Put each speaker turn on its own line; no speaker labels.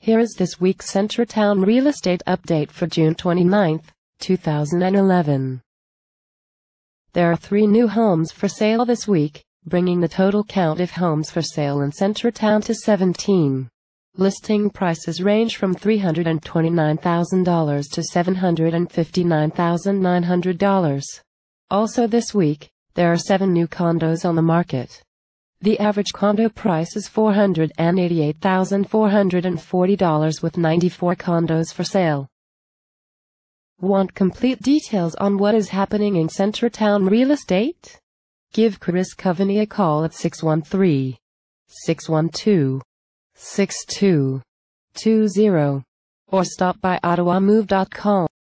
Here is this week's Centretown real estate update for June 29, 2011. There are 3 new homes for sale this week, bringing the total count of homes for sale in Centretown to 17. Listing prices range from $329,000 to $759,900. Also this week, there are 7 new condos on the market. The average condo price is $488,440 with 94 condos for sale. Want complete details on what is happening in Centretown real estate? Give Chris Coveney a call at 613-612-6220 or stop by ottawamove.com.